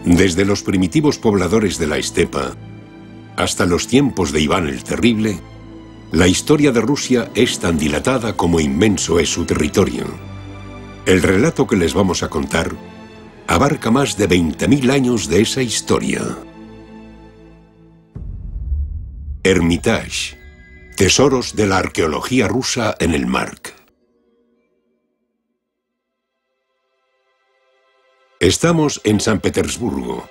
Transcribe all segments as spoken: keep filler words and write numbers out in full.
Desde los primitivos pobladores de la estepa hasta los tiempos de Iván el Terrible, la historia de Rusia es tan dilatada como inmenso es su territorio. El relato que les vamos a contar abarca más de veinte mil años de esa historia. Hermitage, tesoros de la arqueología rusa en el Mark. Estamos en San Petersburgo,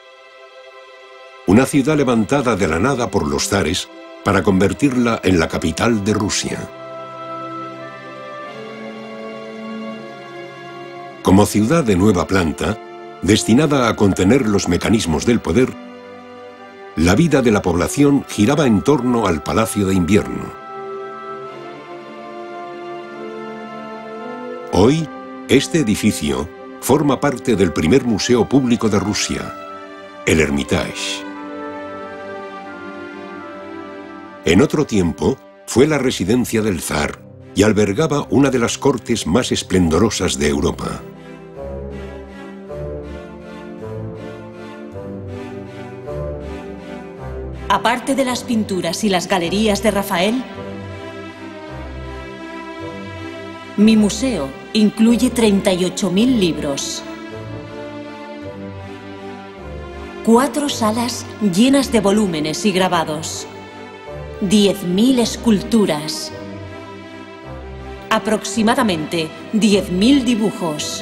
una ciudad levantada de la nada por los zares para convertirla en la capital de Rusia. Como ciudad de nueva planta, destinada a contener los mecanismos del poder, la vida de la población giraba en torno al Palacio de Invierno. Hoy, este edificio forma parte del primer museo público de Rusia, el Hermitage. En otro tiempo, fue la residencia del zar y albergaba una de las cortes más esplendorosas de Europa. Aparte de las pinturas y las galerías de Rafael, mi museo incluye treinta y ocho mil libros, cuatro salas llenas de volúmenes y grabados, diez mil esculturas, aproximadamente diez mil dibujos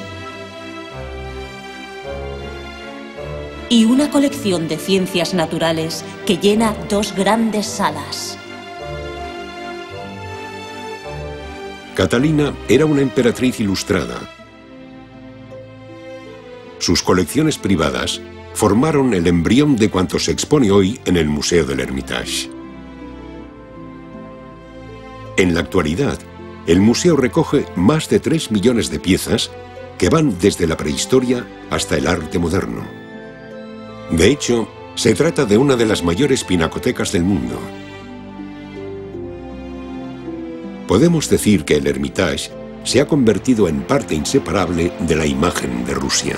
y una colección de ciencias naturales que llena dos grandes salas. Catalina era una emperatriz ilustrada. Sus colecciones privadas formaron el embrión de cuanto se expone hoy en el Museo del Hermitage. En la actualidad, el museo recoge más de tres millones de piezas que van desde la prehistoria hasta el arte moderno. De hecho, se trata de una de las mayores pinacotecas del mundo. Podemos decir que el Hermitage se ha convertido en parte inseparable de la imagen de Rusia.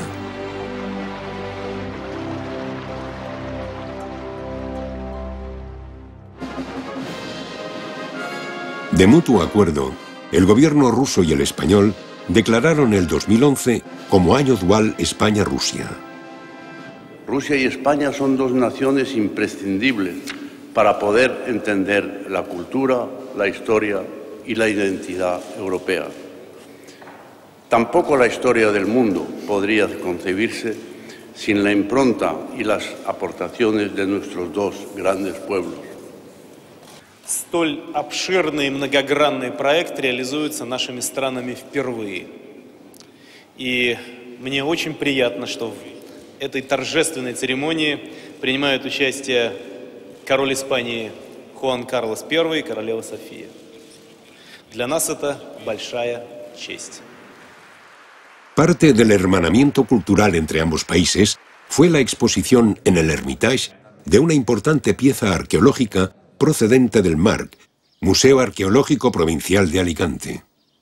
De mutuo acuerdo, el gobierno ruso y el español declararon el dos mil once como año dual España-Rusia. Rusia y España son dos naciones imprescindibles para poder entender la cultura, la historia y la identidad europea. Tampoco la historia del mundo podría concebirse sin la impronta y las aportaciones de nuestros dos grandes pueblos. Столь обширный и многогранный проект реализуется нашими странами впервые. И мне очень приятно, что в этой торжественной церемонии принимают участие король Испании Хуан Карлос Первый и королева София. Для нас это большая честь. Parte del hermanamiento cultural entre ambos países fue la exposición en el Hermitage de una importante pieza arqueológica procedente del Mark, Museo Arqueológico Provincial de Alicante.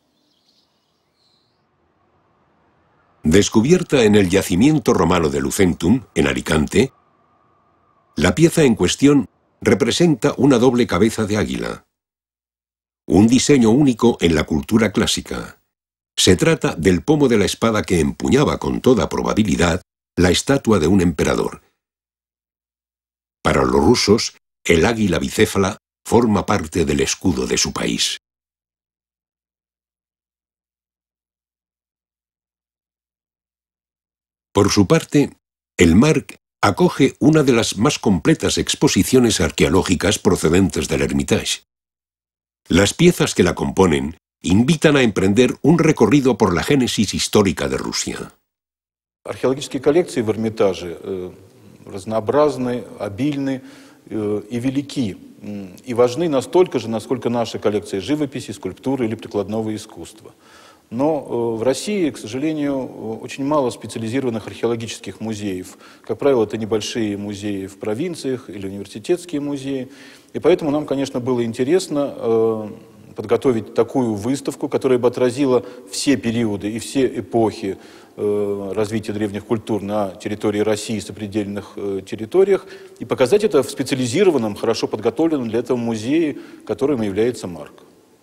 Descubierta en el yacimiento romano de Lucentum, en Alicante, la pieza en cuestión representa una doble cabeza de águila. Un diseño único en la cultura clásica. Se trata del pomo de la espada que empuñaba con toda probabilidad la estatua de un emperador. Para los rusos, el águila bicéfala forma parte del escudo de su país. Por su parte, el Mark acoge una de las más completas exposiciones arqueológicas procedentes del Hermitage. Las piezas que la componen invitan a emprender un recorrido por la génesis histórica de Rusia. Археологические коллекции в Эрмитаже э, разнообразны, обильны э, и велики, и важны настолько же, насколько наши коллекции живописи, скульптуры или прикладного искусства. Но в России, к сожалению, очень мало специализированных археологических музеев. Как правило, это небольшие музеи в провинциях или университетские музеи. И поэтому нам, конечно, было интересно подготовить такую выставку, которая бы отразила все периоды и все эпохи э, развития древних культур на территории России и сопредельных э, территориях, и показать это в специализированном, хорошо подготовленном для этого музее, которым является МАРК.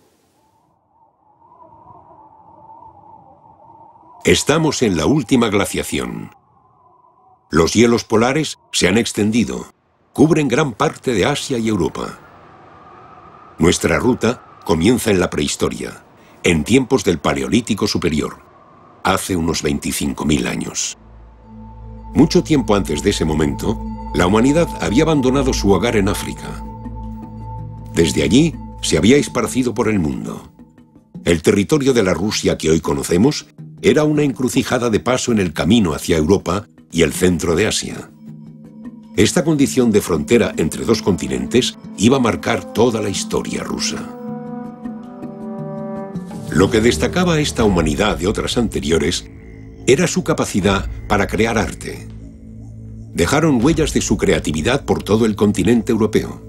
Estamos en la última glaciación. Los hielos polares se han extendido, cubren gran parte de Asia y Europa. Nuestra ruta comienza en la prehistoria, en tiempos del Paleolítico Superior, hace unos veinticinco mil años. Mucho tiempo antes de ese momento, la humanidad había abandonado su hogar en África. Desde allí se había esparcido por el mundo. El territorio de la Rusia que hoy conocemos era una encrucijada de paso en el camino hacia Europa y el centro de Asia. Esta condición de frontera entre dos continentes iba a marcar toda la historia rusa. Lo que destacaba a esta humanidad de otras anteriores era su capacidad para crear arte. Dejaron huellas de su creatividad por todo el continente europeo.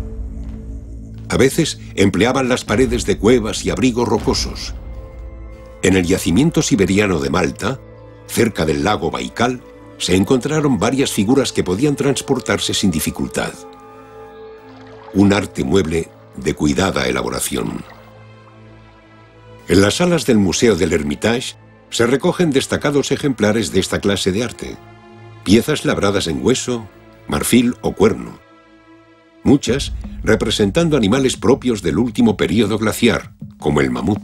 A veces empleaban las paredes de cuevas y abrigos rocosos. En el yacimiento siberiano de Malta, cerca del lago Baikal, se encontraron varias figuras que podían transportarse sin dificultad. Un arte mueble de cuidada elaboración. En las salas del Museo del Hermitage se recogen destacados ejemplares de esta clase de arte, piezas labradas en hueso, marfil o cuerno, muchas representando animales propios del último período glaciar, como el mamut.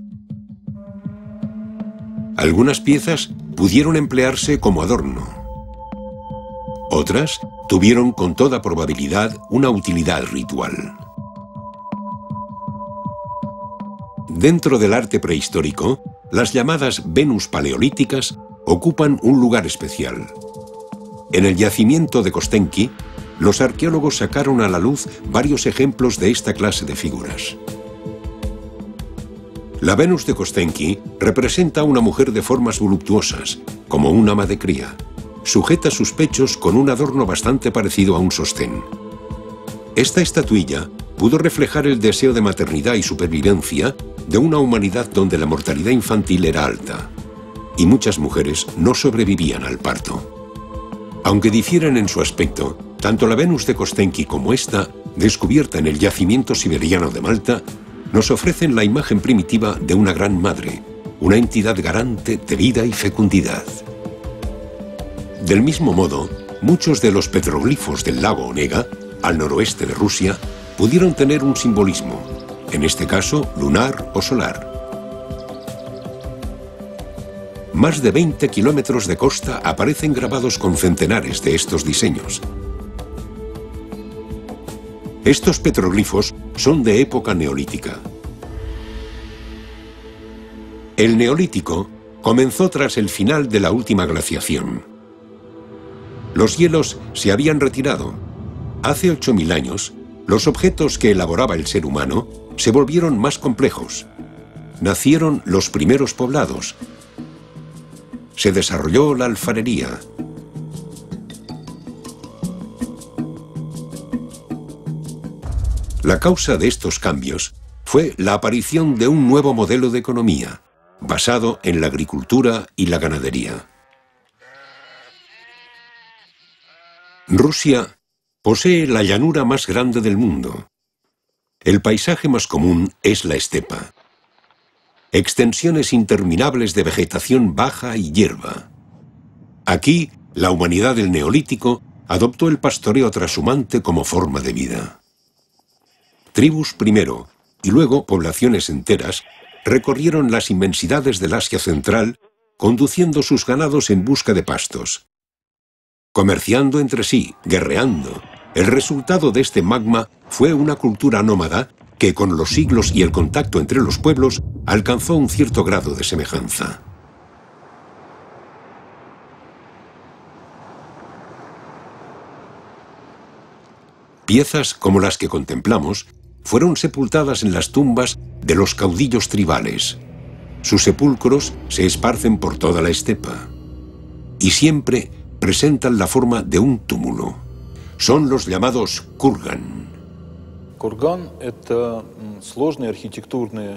Algunas piezas pudieron emplearse como adorno. Otras tuvieron con toda probabilidad una utilidad ritual. Dentro del arte prehistórico, las llamadas Venus paleolíticas ocupan un lugar especial. En el yacimiento de Kostenki, los arqueólogos sacaron a la luz varios ejemplos de esta clase de figuras. La Venus de Kostenki representa a una mujer de formas voluptuosas, como un ama de cría. Sujeta sus pechos con un adorno bastante parecido a un sostén. Esta estatuilla pudo reflejar el deseo de maternidad y supervivencia de una humanidad donde la mortalidad infantil era alta, y muchas mujeres no sobrevivían al parto. Aunque difieren en su aspecto, tanto la Venus de Kostenki como esta, descubierta en el yacimiento siberiano de Malta, nos ofrecen la imagen primitiva de una gran madre, una entidad garante de vida y fecundidad. Del mismo modo, muchos de los petroglifos del lago Onega, al noroeste de Rusia, pudieron tener un simbolismo, en este caso lunar o solar. Más de veinte kilómetros de costa aparecen grabados con centenares de estos diseños. Estos petroglifos son de época neolítica. El neolítico comenzó tras el final de la última glaciación. Los hielos se habían retirado. Hace ocho mil años, los objetos que elaboraba el ser humano se volvieron más complejos. Nacieron los primeros poblados. Se desarrolló la alfarería. La causa de estos cambios fue la aparición de un nuevo modelo de economía, basado en la agricultura y la ganadería. Rusia posee la llanura más grande del mundo. El paisaje más común es la estepa. Extensiones interminables de vegetación baja y hierba. Aquí, la humanidad del Neolítico adoptó el pastoreo trashumante como forma de vida. Tribus primero, y luego poblaciones enteras, recorrieron las inmensidades del Asia Central, conduciendo sus ganados en busca de pastos. Comerciando entre sí, guerreando, el resultado de este magma fue una cultura nómada que con los siglos y el contacto entre los pueblos alcanzó un cierto grado de semejanza. Piezas como las que contemplamos fueron sepultadas en las tumbas de los caudillos tribales. Sus sepulcros se esparcen por toda la estepa y siempre presentan la forma de un túmulo. Son los llamados kurgan. Курган – это сложные архитектурные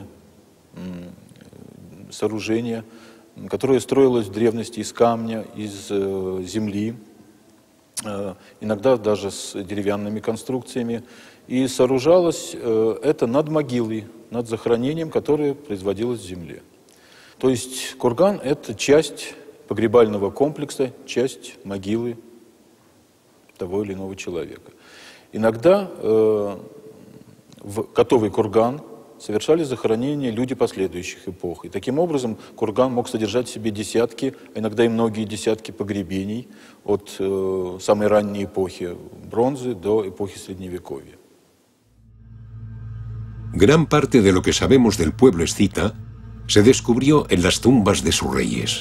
сооружения, которое строилось в древности из камня, из земли, иногда даже с деревянными конструкциями. И сооружалось это над могилой, над захоронением, которое производилось в земле. То есть курган – это часть погребального комплекса, часть могилы того или иного человека. Иногда э, в готовый курган совершали захоронения люди последующих эпох. И таким образом курган мог содержать в себе десятки, а иногда и многие десятки погребений от э, самой ранней эпохи бронзы до эпохи Средневековья. Gran parte de lo que sabemos del pueblo escita se descubrió en las tumbas de sus reyes.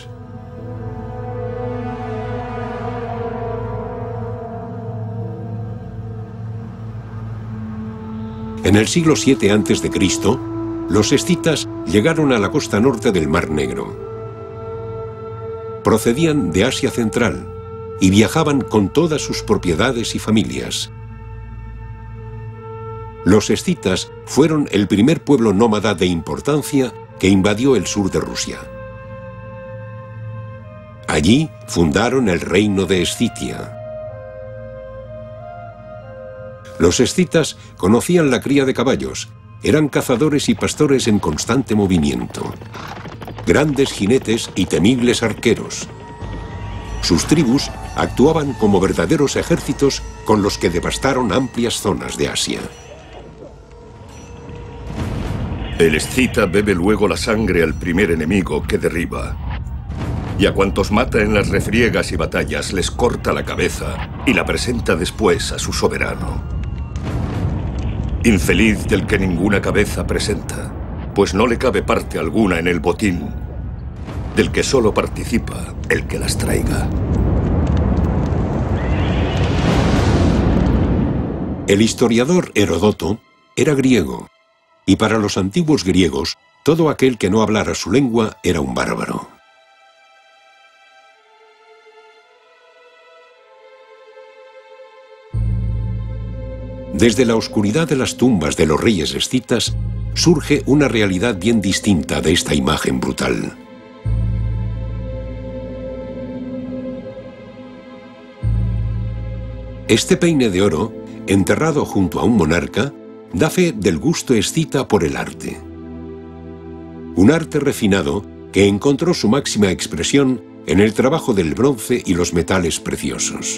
En el siglo siete antes de Cristo, los escitas llegaron a la costa norte del Mar Negro. Procedían de Asia Central y viajaban con todas sus propiedades y familias. Los escitas fueron el primer pueblo nómada de importancia que invadió el sur de Rusia. Allí fundaron el reino de Escitia. Los escitas conocían la cría de caballos, eran cazadores y pastores en constante movimiento, grandes jinetes y temibles arqueros. Sus tribus actuaban como verdaderos ejércitos con los que devastaron amplias zonas de Asia. El escita bebe luego la sangre al primer enemigo que derriba, y a cuantos mata en las refriegas y batallas les corta la cabeza y la presenta después a su soberano. Infeliz del que ninguna cabeza presenta, pues no le cabe parte alguna en el botín, del que solo participa el que las traiga. El historiador Heródoto era griego, y para los antiguos griegos, todo aquel que no hablara su lengua era un bárbaro. Desde la oscuridad de las tumbas de los reyes escitas surge una realidad bien distinta de esta imagen brutal. Este peine de oro, enterrado junto a un monarca, da fe del gusto escita por el arte. Un arte refinado que encontró su máxima expresión en el trabajo del bronce y los metales preciosos.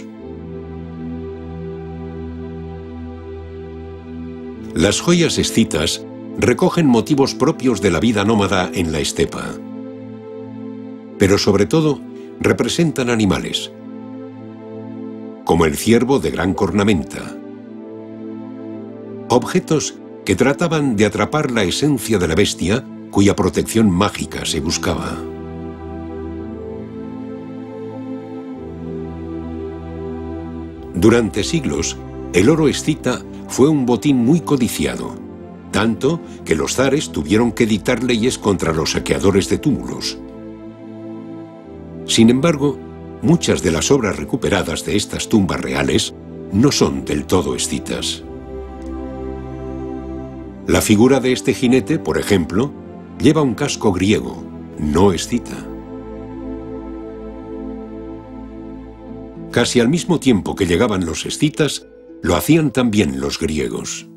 Las joyas escitas recogen motivos propios de la vida nómada en la estepa, pero sobre todo representan animales, como el ciervo de gran cornamenta, objetos que trataban de atrapar la esencia de la bestia cuya protección mágica se buscaba. Durante siglos, el oro escita fue un botín muy codiciado, tanto que los zares tuvieron que dictar leyes contra los saqueadores de túmulos. Sin embargo, muchas de las obras recuperadas de estas tumbas reales no son del todo escitas. La figura de este jinete, por ejemplo, lleva un casco griego, no escita. Casi al mismo tiempo que llegaban los escitas, lo hacían también los griegos.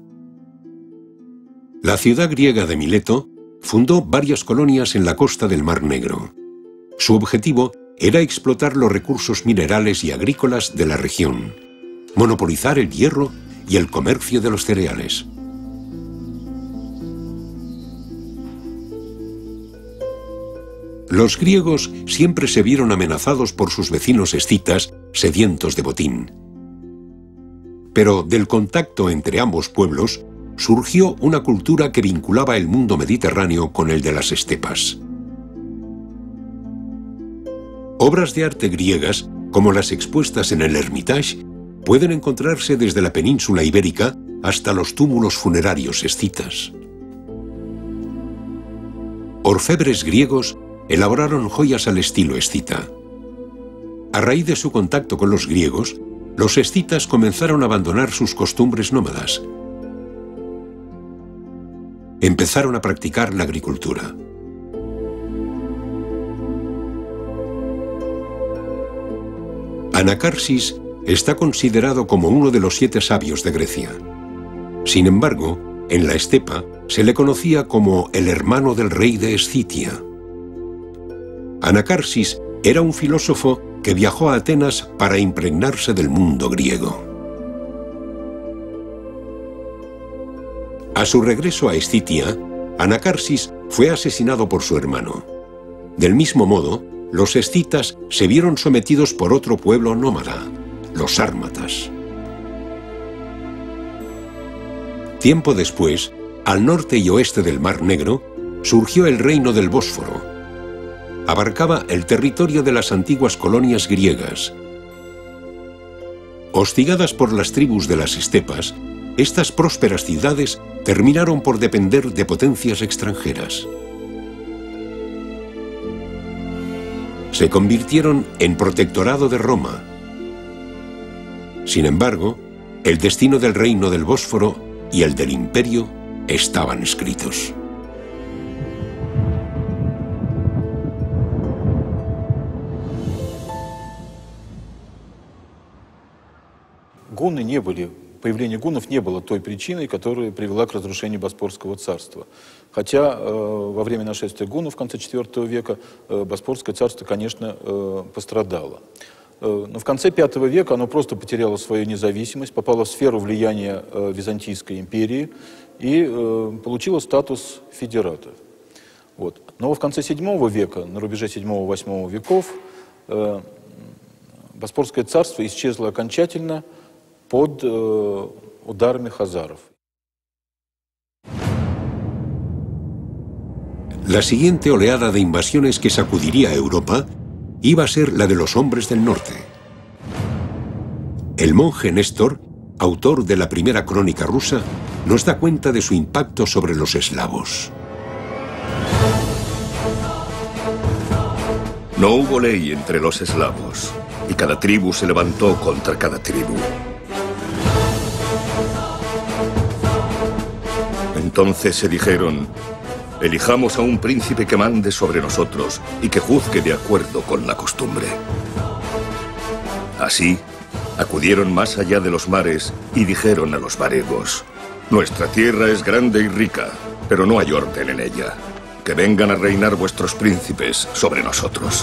La ciudad griega de Mileto fundó varias colonias en la costa del Mar Negro. Su objetivo era explotar los recursos minerales y agrícolas de la región, monopolizar el hierro y el comercio de los cereales. Los griegos siempre se vieron amenazados por sus vecinos escitas sedientos de botín. Pero del contacto entre ambos pueblos surgió una cultura que vinculaba el mundo mediterráneo con el de las estepas. Obras de arte griegas, como las expuestas en el Hermitage, pueden encontrarse desde la península ibérica hasta los túmulos funerarios escitas. Orfebres griegos elaboraron joyas al estilo escita. A raíz de su contacto con los griegos, los escitas comenzaron a abandonar sus costumbres nómadas. empezaron a practicar la agricultura. Anacarsis está considerado como uno de los siete sabios de Grecia. Sin embargo, en la estepa se le conocía como el hermano del rey de Escitia. Anacarsis era un filósofo que viajó a Atenas para impregnarse del mundo griego. A su regreso a Escitia, Anacarsis fue asesinado por su hermano. Del mismo modo, los escitas se vieron sometidos por otro pueblo nómada, los sármatas. Tiempo después, al norte y oeste del Mar Negro, surgió el reino del Bósforo. Abarcaba el territorio de las antiguas colonias griegas. Hostigadas por las tribus de las estepas, estas prósperas ciudades terminaron por depender de potencias extranjeras. Se convirtieron en protectorado de Roma. Sin embargo, el destino del reino del Bósforo y el del imperio estaban escritos. Гунны не были, появление гуннов не было той причиной, которая привела к разрушению Боспорского царства. Хотя э, во время нашествия гуннов в конце четвёртого века э, Боспорское царство, конечно, э, пострадало. Э, но в конце пятого века оно просто потеряло свою независимость, попало в сферу влияния э, Византийской империи и э, получило статус федерата. Вот. Но в конце седьмого века, на рубеже седьмого-восьмого веков, э, Боспорское царство исчезло окончательно под э, ударами хазаров. La siguiente oleada de invasiones que sacudiría a Europa iba a ser la de los hombres del norte. El monje Néstor, autor de la primera crónica rusa, nos da cuenta de su impacto sobre los eslavos. No hubo ley entre los eslavos, y cada tribu se levantó contra cada tribu. Entonces se dijeron: elijamos a un príncipe que mande sobre nosotros y que juzgue de acuerdo con la costumbre. Así, acudieron más allá de los mares y dijeron a los varegos: nuestra tierra es grande y rica, pero no hay orden en ella. Que vengan a reinar vuestros príncipes sobre nosotros.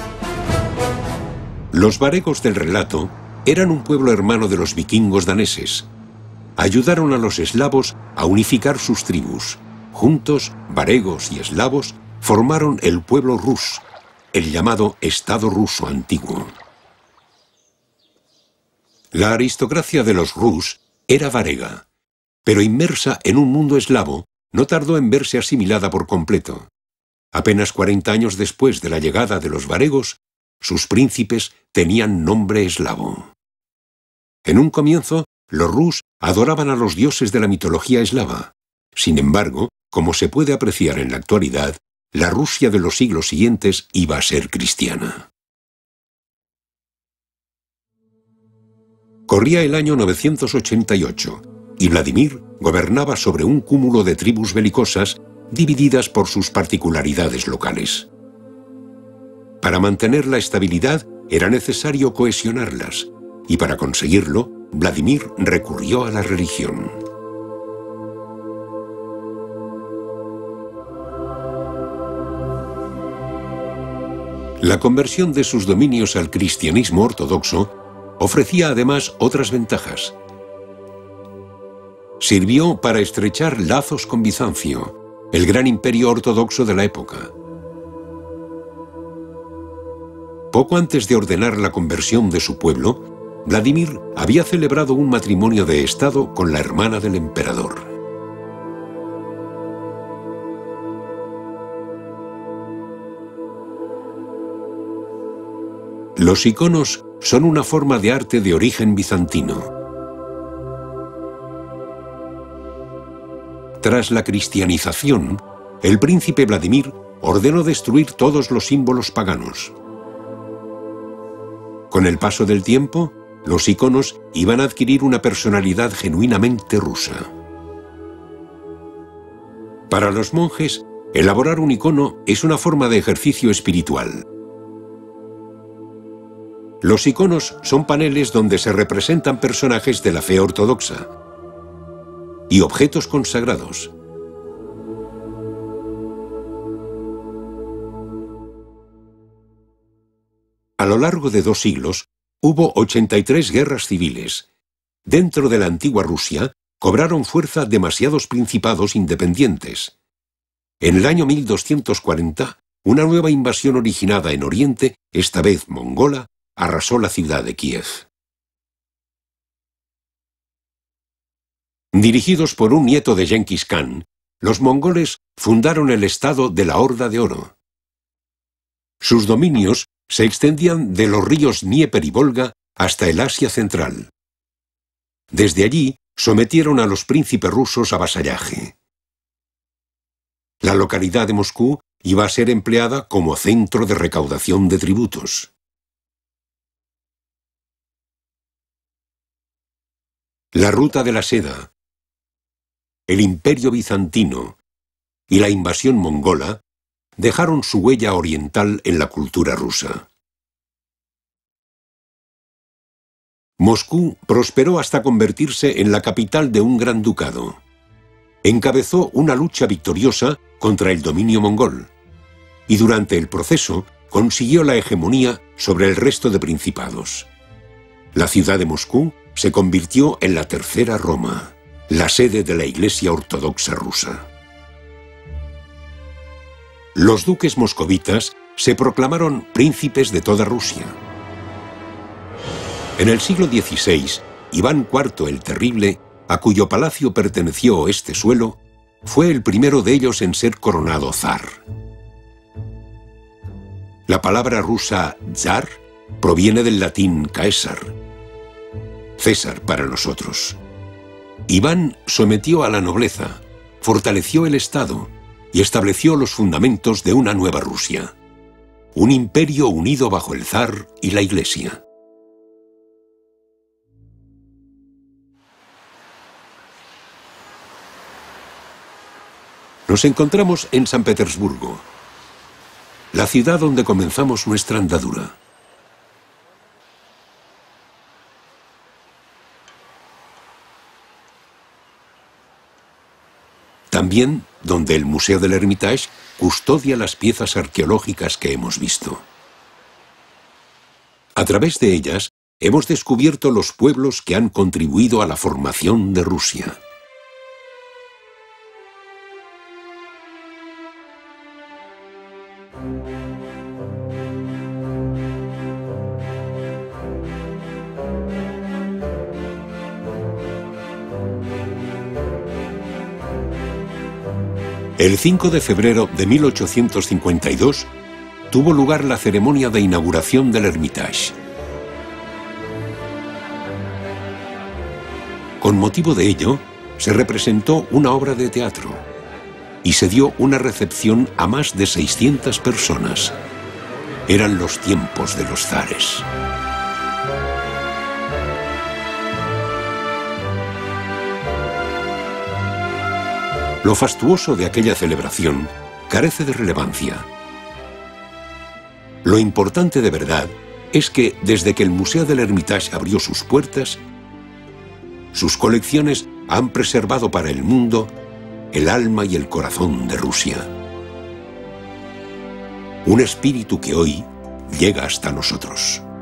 Los varegos del relato eran un pueblo hermano de los vikingos daneses. Ayudaron a los eslavos a unificar sus tribus. Juntos, varegos y eslavos formaron el pueblo rus, el llamado Estado ruso antiguo. La aristocracia de los rus era varega, pero inmersa en un mundo eslavo, no tardó en verse asimilada por completo. Apenas cuarenta años después de la llegada de los varegos, sus príncipes tenían nombre eslavo. En un comienzo, los rus adoraban a los dioses de la mitología eslava. Sin embargo, como se puede apreciar en la actualidad, la Rusia de los siglos siguientes iba a ser cristiana. Corría el año novecientos ochenta y ocho, y Vladimir gobernaba sobre un cúmulo de tribus belicosas divididas por sus particularidades locales. Para mantener la estabilidad era necesario cohesionarlas, y para conseguirlo, Vladimir recurrió a la religión. La conversión de sus dominios al cristianismo ortodoxo ofrecía además otras ventajas. Sirvió para estrechar lazos con Bizancio, el gran imperio ortodoxo de la época. Poco antes de ordenar la conversión de su pueblo, Vladimir había celebrado un matrimonio de Estado con la hermana del emperador. Los iconos son una forma de arte de origen bizantino. Tras la cristianización, el príncipe Vladimir ordenó destruir todos los símbolos paganos. Con el paso del tiempo, los iconos iban a adquirir una personalidad genuinamente rusa. Para los monjes, elaborar un icono es una forma de ejercicio espiritual. Los iconos son paneles donde se representan personajes de la fe ortodoxa y objetos consagrados. A lo largo de dos siglos, hubo ochenta y tres guerras civiles. Dentro de la antigua Rusia, cobraron fuerza demasiados principados independientes. En el año mil doscientos cuarenta, una nueva invasión originada en Oriente, esta vez mongola, arrasó la ciudad de Kiev. Dirigidos por un nieto de Genghis Khan, los mongoles fundaron el estado de la Horda de Oro. Sus dominios se extendían de los ríos Dnieper y Volga hasta el Asia Central. Desde allí sometieron a los príncipes rusos a vasallaje. La localidad de Moscú iba a ser empleada como centro de recaudación de tributos. La ruta de la seda, el imperio bizantino y la invasión mongola dejaron su huella oriental en la cultura rusa. Moscú prosperó hasta convertirse en la capital de un gran ducado. Encabezó una lucha victoriosa contra el dominio mongol y durante el proceso consiguió la hegemonía sobre el resto de principados. La ciudad de Moscú se convirtió en la tercera Roma, la sede de la Iglesia Ortodoxa rusa. Los duques moscovitas se proclamaron príncipes de toda Rusia. En el siglo dieciséis, Iván cuarto el Terrible, a cuyo palacio perteneció este suelo, fue el primero de ellos en ser coronado zar. La palabra rusa zar proviene del latín caesar, César para nosotros. Iván sometió a la nobleza, fortaleció el Estado y estableció los fundamentos de una nueva Rusia, un imperio unido bajo el zar y la Iglesia. Nos encontramos en San Petersburgo, la ciudad donde comenzamos nuestra andadura. También donde el Museo del Hermitage custodia las piezas arqueológicas que hemos visto. A través de ellas hemos descubierto los pueblos que han contribuido a la formación de Rusia. El cinco de febrero de mil ochocientos cincuenta y dos tuvo lugar la ceremonia de inauguración del Hermitage. Con motivo de ello, se representó una obra de teatro y se dio una recepción a más de seiscientas personas. Eran los tiempos de los zares. Lo fastuoso de aquella celebración carece de relevancia. Lo importante de verdad es que desde que el Museo del Hermitage abrió sus puertas, sus colecciones han preservado para el mundo el alma y el corazón de Rusia. Un espíritu que hoy llega hasta nosotros.